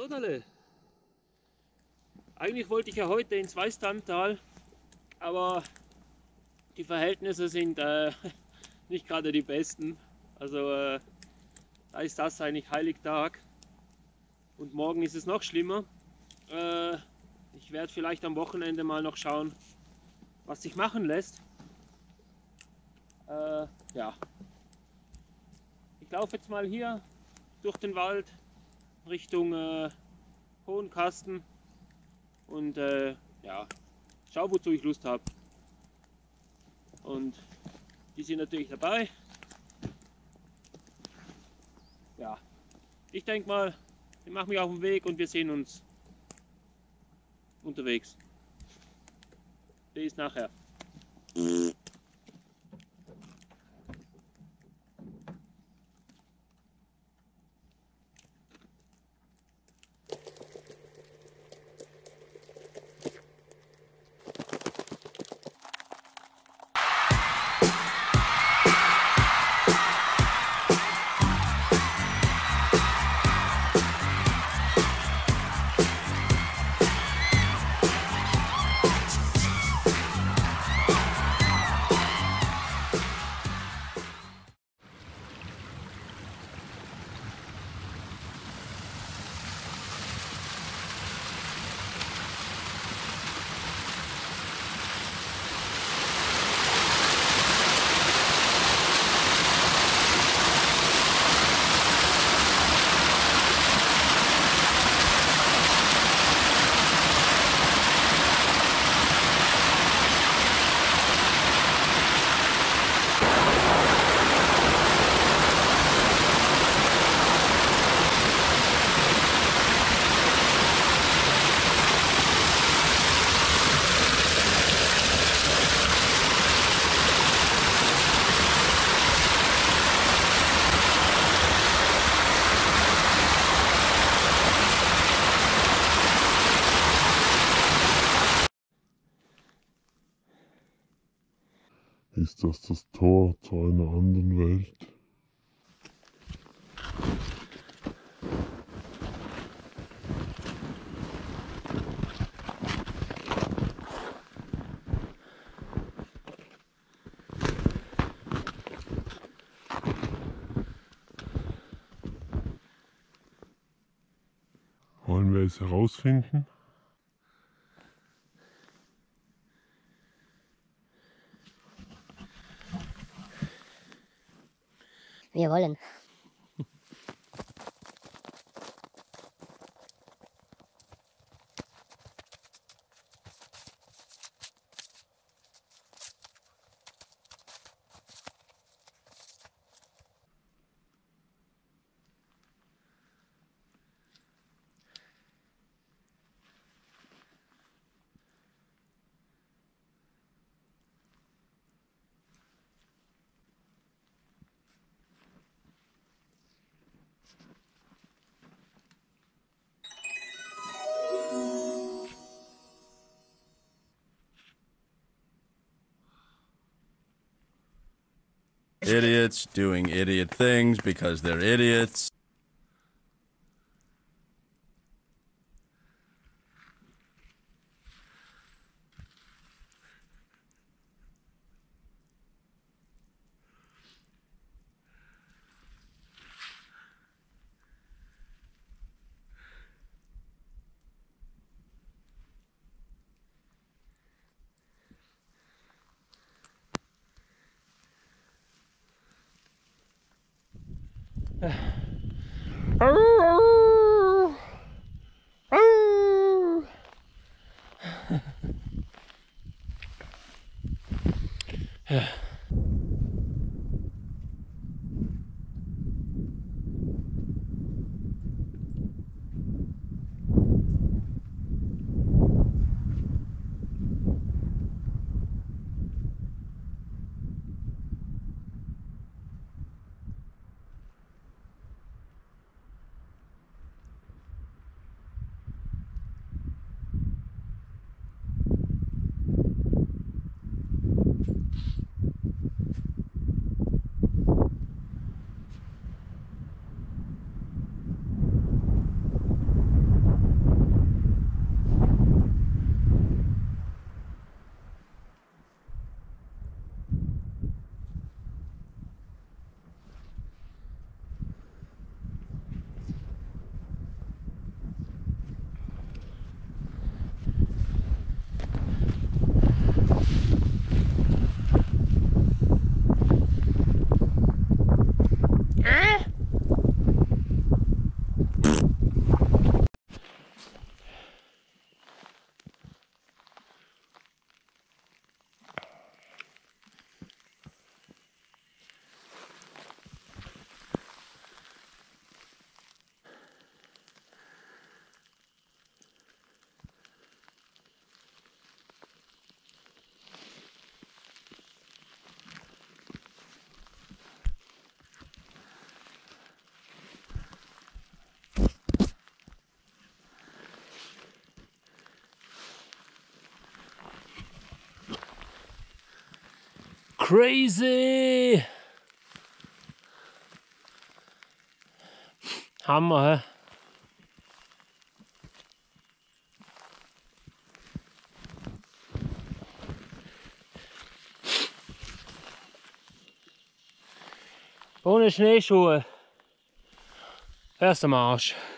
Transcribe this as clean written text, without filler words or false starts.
Donnerle! Eigentlich wollte ich ja heute ins Weißtalmtal, aber die Verhältnisse sind nicht gerade die besten. Also da ist das eigentlich Heiligtag und morgen ist es noch schlimmer. Ich werde vielleicht am Wochenende mal noch schauen, was sich machen lässt. Ja. Ich laufe jetzt mal hier durch den Wald Richtung Hohenkasten und ja, schau, wozu ich Lust habe. Und die sind natürlich dabei. Ja, ich denke mal, ich mache mich auf den Weg und wir sehen uns unterwegs. Bis nachher. Ist das Tor zu einer anderen Welt? Wollen wir es herausfinden? Wir wollen. Idiots doing idiot things because they're idiots. Crazy! Hammer, hä? Ohne Schneeschuhe. Erst am Arsch.